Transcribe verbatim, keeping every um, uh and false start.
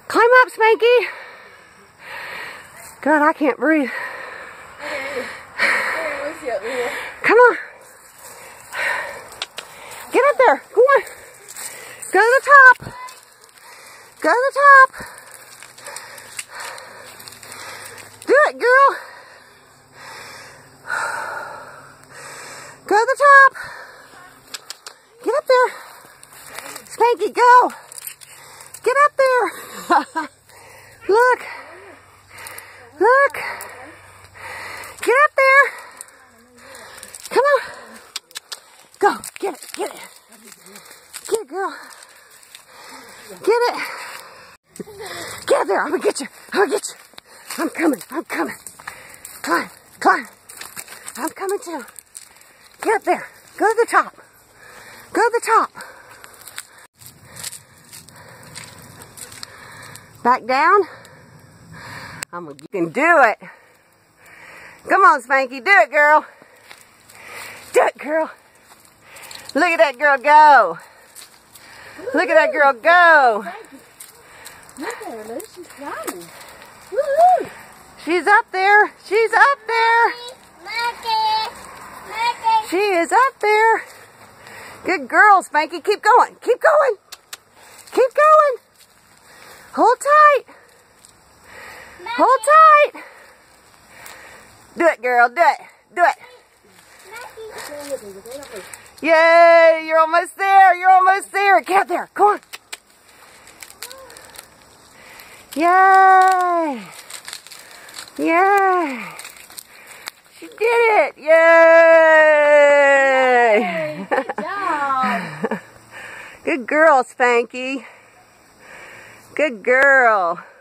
Climb up, Spanky. God, I can't breathe. Come on. Get up there. Come on. Go to the top. Go to the top. Do it, girl. Go to the top. Get up there. Spanky, go. Get up there. Look. Look. Get up there. Come on. Go. Get it. Get it. Get it, girl. Get it. Get up there. I'm going to get you. I'm going to get you. I'm coming. I'm coming. Climb. Climb. I'm coming too. Get up there. Go to the top. Go to the top. Back down. I'm gonna, you can do it. Come on, Spanky. Do it, girl. Do it, girl. Look at that girl go. Look at that girl go. Look at her, Liz. She's flying. Woo-hoo. She's up there. She's up there. She is up there. Good girl, Spanky. Keep going. Keep going. Keep going. Hold tight. Hold tight. Do it, girl. Do it. Do it. Yay. You're almost there. You're almost there. Get up there. Come on. Yay. Yay. She did it. Yay. Yay. Good job. Good girl, Spanky. Good girl.